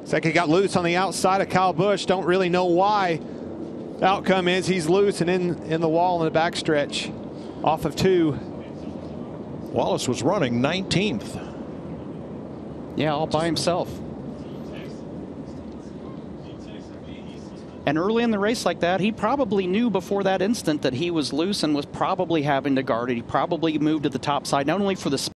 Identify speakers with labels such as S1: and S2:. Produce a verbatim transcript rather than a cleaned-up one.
S1: Looks like he got loose on the outside of Kyle Busch. Don't really know why. The outcome is he's loose and in, in the wall in the backstretch off of two.
S2: Wallace was running nineteenth.
S3: Yeah, all by himself. And early in the race like that, he probably knew before that instant that he was loose and was probably having to guard it. He probably moved to the top side, not only for the